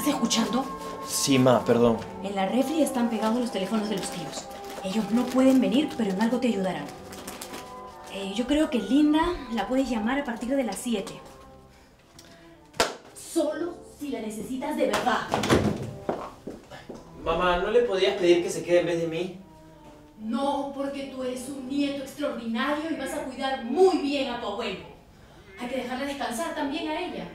¿Estás escuchando? Sí, ma, perdón. En la refri están pegados los teléfonos de los tíos. Ellos no pueden venir, pero en algo te ayudarán. Yo creo que Linda la puedes llamar a partir de las 7. Solo si la necesitas de verdad. Mamá, ¿no le podías pedir que se quede en vez de mí? No, porque tú eres un nieto extraordinario y vas a cuidar muy bien a tu abuelo. Hay que dejarle descansar también a ella.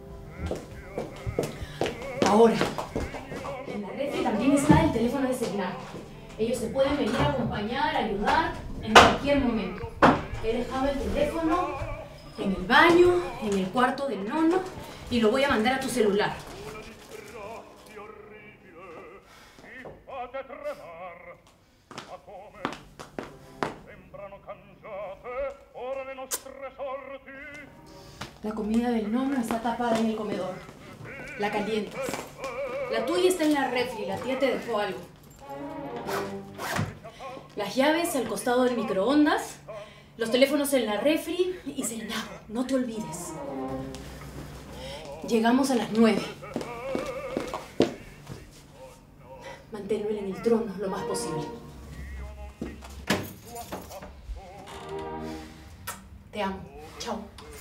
Ahora, en la refri también está el teléfono de Serena. Ellos se pueden venir a acompañar, ayudar en cualquier momento. He dejado el teléfono en el baño, en el cuarto del nono y lo voy a mandar a tu celular. La comida del nono está tapada en el comedor. La calientas. La tuya está en la refri, la tía te dejó algo. Las llaves al costado del microondas, los teléfonos en la refri y Serena, no te olvides. Llegamos a las 9. Manténlo en el trono lo más posible. Te amo. Chao.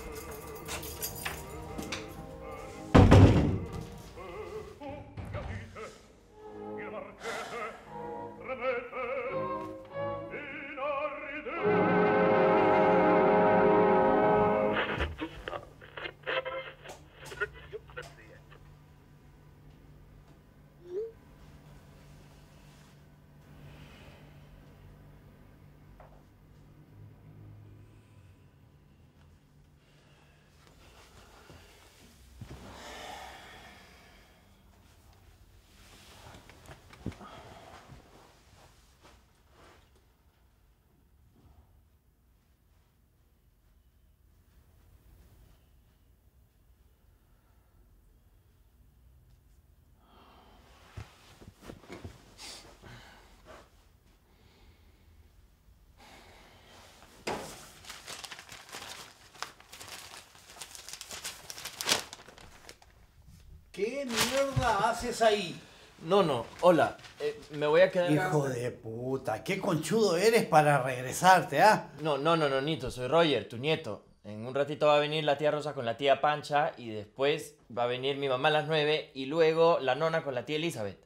¿Qué mierda haces ahí? No, hola. Me voy a quedar... Hijo de puta, qué conchudo eres para regresarte, ¿ah? No, Nito, soy Roger, tu nieto. En un ratito va a venir la tía Rosa con la tía Pancha y después va a venir mi mamá a las 9 y luego la nona con la tía Elizabeth.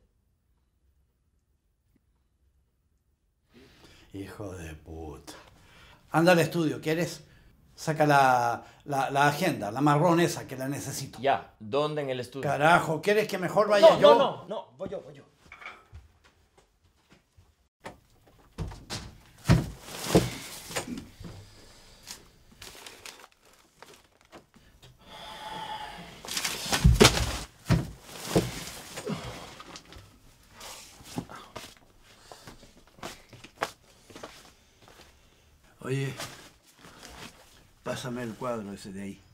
Hijo de puta. Anda al estudio, ¿quieres? Saca la agenda, la marrón esa, que la necesito. Ya, ¿dónde en el estudio? Carajo, ¿quieres que mejor vaya yo? No, voy yo. Oye, pásame el cuadro ese de ahí.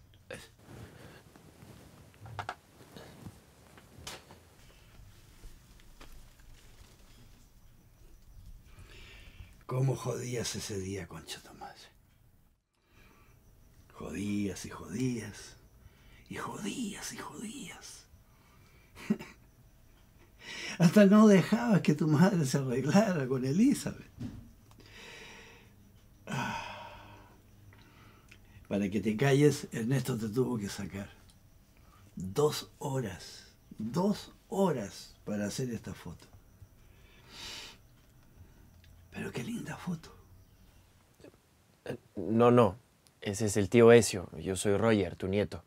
¿Cómo jodías ese día, concha tu madre? Jodías y jodías. Y jodías y jodías. Hasta no dejabas que tu madre se arreglara con Elizabeth. Para que te calles, Ernesto te tuvo que sacar 2 horas. 2 horas para hacer esta foto. Pero qué linda foto. No. Ese es el tío Ezio. Yo soy Roger, tu nieto.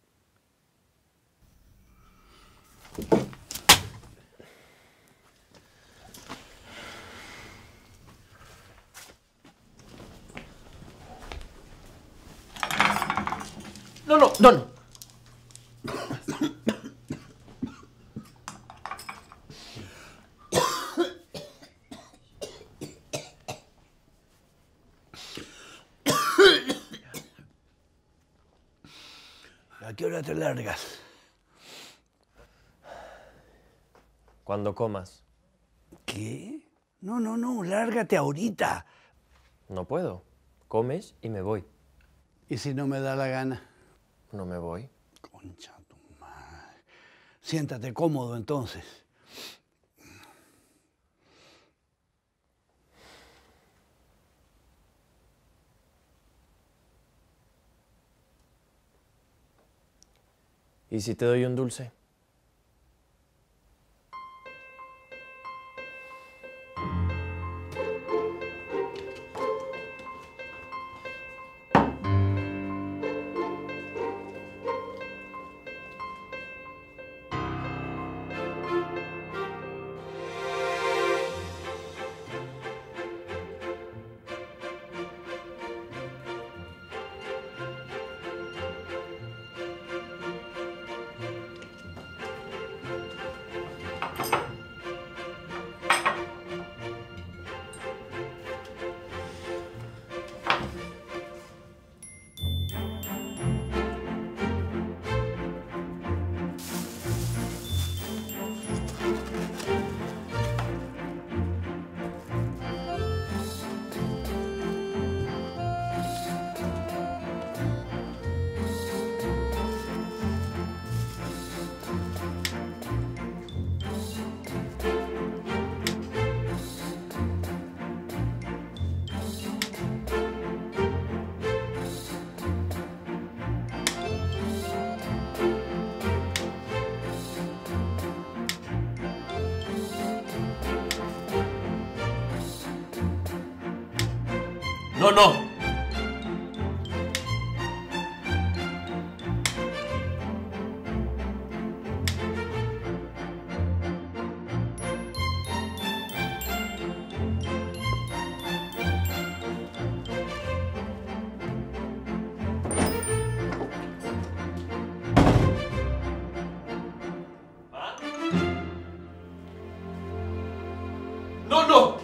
No. ¿A qué hora te largas? Cuando comas. ¿Qué? No, lárgate ahorita. No puedo. Comes y me voy. ¿Y si no me da la gana? No me voy. Concha tu madre. Siéntate cómodo entonces. ¿Y si te doy un dulce? No, no. No, no.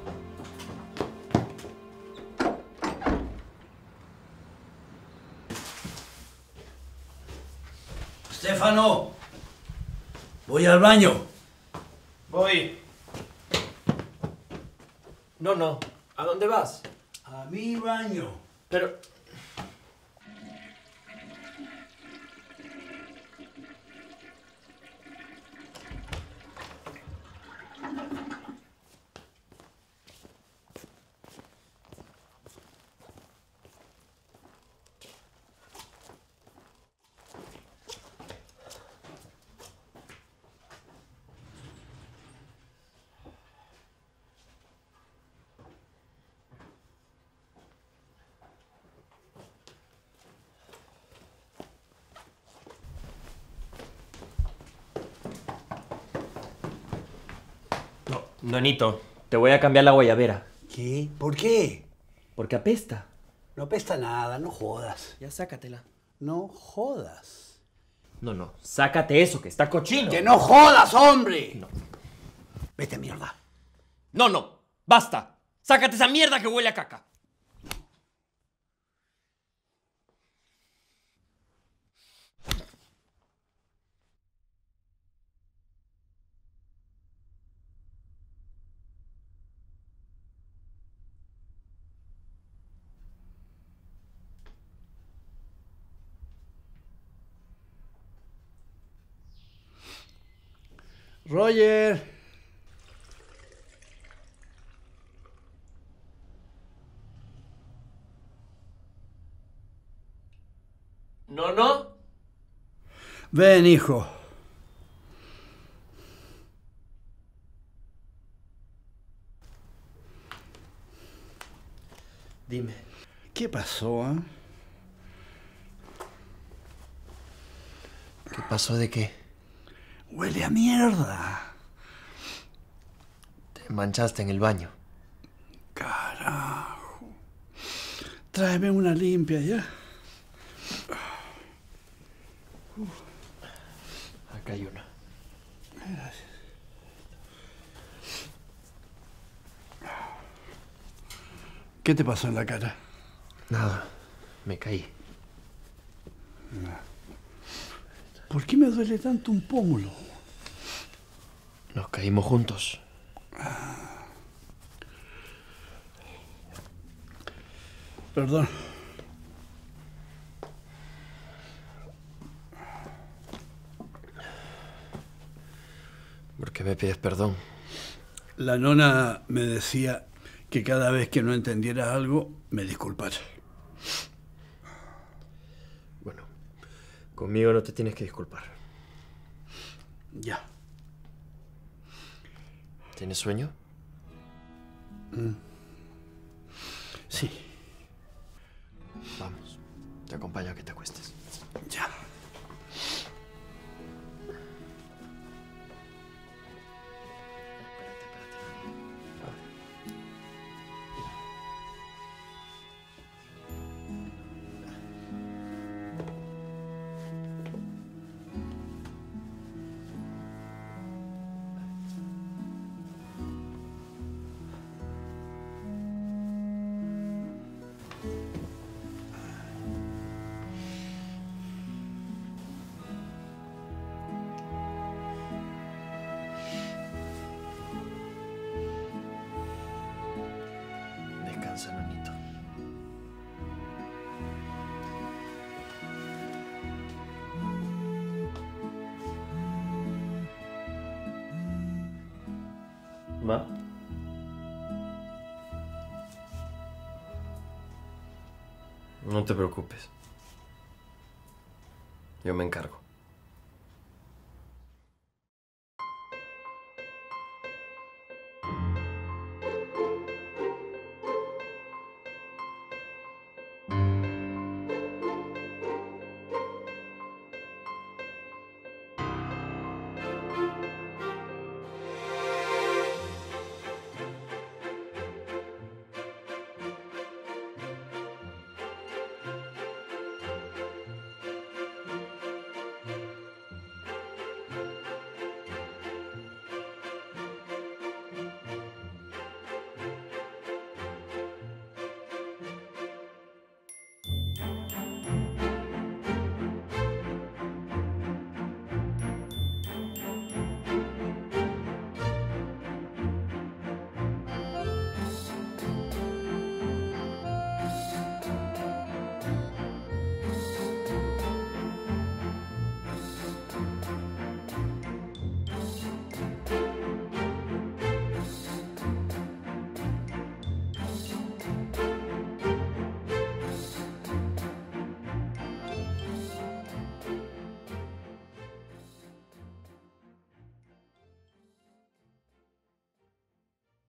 Stefano, voy al baño. Voy. No, no. ¿A dónde vas? A mi baño. Pero... No, Nonito, te voy a cambiar la guayabera. ¿Qué? ¿Por qué? Porque apesta. No apesta nada, no jodas. Ya sácatela. No jodas. No, no. Sácate eso, que está cochino. ¡Que no jodas, hombre! No. Vete a mierda. No, no. Basta. Sácate esa mierda que huele a caca. Roger. No, no. Ven, hijo. Dime. ¿Qué pasó, eh? ¿Qué pasó de qué? Huele a mierda. Te manchaste en el baño. Carajo. Tráeme una limpia, ¿ya? Acá hay una. Gracias. ¿Qué te pasó en la cara? Nada. Me caí. ¿Por qué me duele tanto un pómulo? Nos caímos juntos. Perdón. qué me pides perdón? La nona me decía que cada vez que no entendiera algo, me disculpara. Bueno, conmigo no te tienes que disculpar. Ya. ¿Tienes sueño? Sí. Vamos, te acompaño a que te acuestes. Ya. Descansa, nonito. ¿Va? No te preocupes. Yo me encargo.